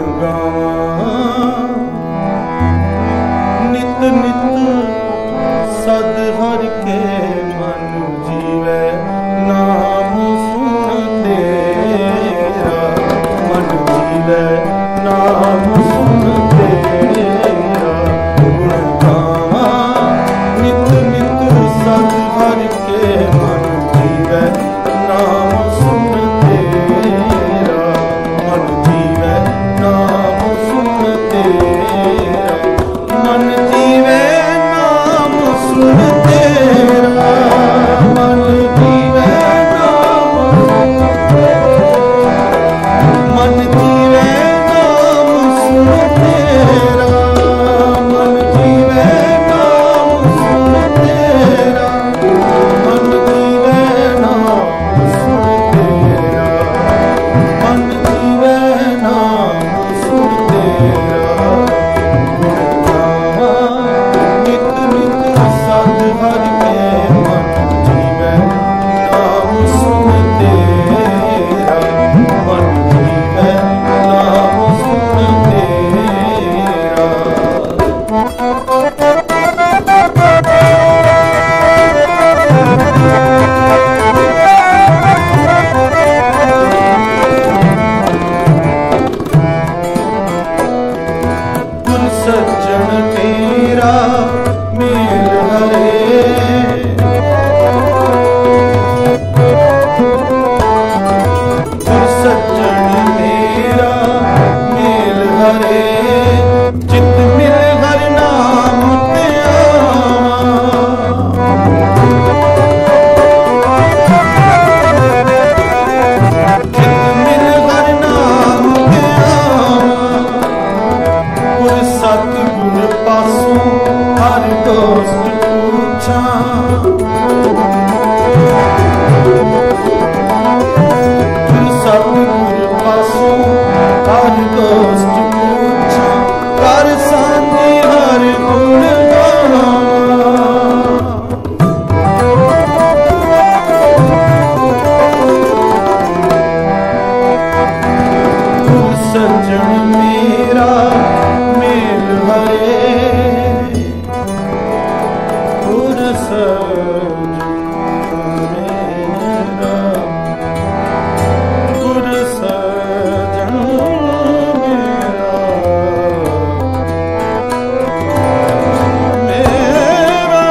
गावां नित नित सद हर के मन जीवे नाम सुन तेरा मन जीवे नाम सुन तेरा गुण गावां नित नित सद हर के मन जीवे नाम सुन तेरा मन जीवे नाम सुन तेरा मन जीवे नाम सुन तेरा मन जीवे नाम सुन तेरा मन जीवे नाम सुन तेरा मन जीवे नाम सुन तेरा मन जीवे नाम सुन तेरा मन जीवे नाम सुन तेरा गुण गावां नित नित सद हर के मन जीवे नाम सुन तेरा मन जीवे नाम सुन तेरा गुर सज्जन तेरा मेल हरे गुर सज्जन तेरा मेल हरे चित मिल हर नाम ते आवां चित मिल हर नाम ते आवां गुर सतगुर पासों हर दोस्त पूछां गुर सतगुर पासों हर दोस्त पूछां कर सांझे हर गुण गावां गुर सज्जन मेरा मेल हरे गुर सज्जन मेरा गुर सज्जन मेरा मेरा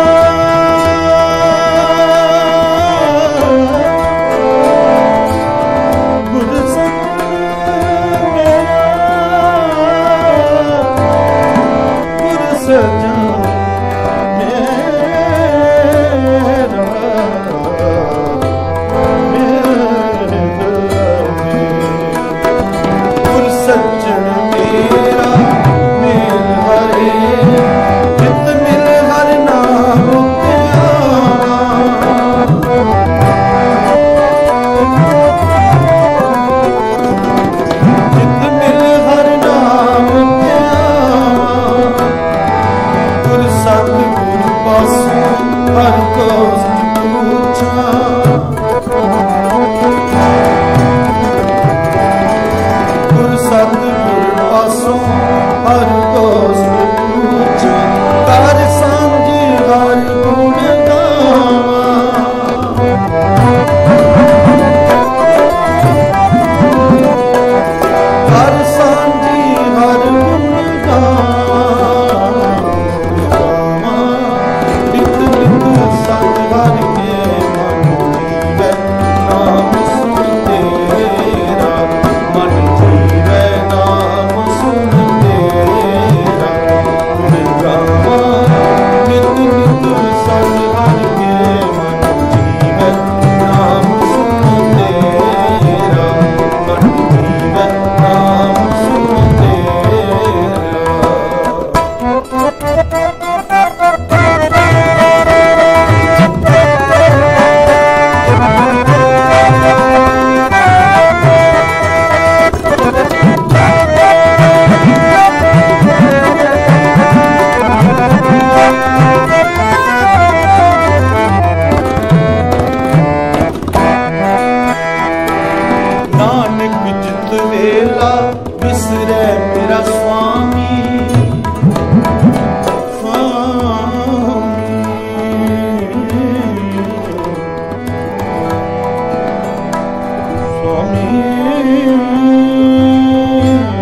गुर सज्जन गुर सज्जन गुर सज्जन मेरा मेल हरे चित मिल हर नाम ते आवां चित मिल हर नाम ते आवां गुर सतगुर पासों हर दोस्त पूछां गुर सतगुर पासों हर दोस्त पूछां कर सांझे हर गुण गावां कर सांझे हर गुण गावां नित नित सद हर के मन जीवे नाम सुन तेरा मन जीवे नाम सुन तेरा गुण गावां नित नित सद हर के मन जीवे नाम सुन तेरा मन जीवे नाम सुन नानक जित वेला बिसरे मेरा स्वामी स्वामी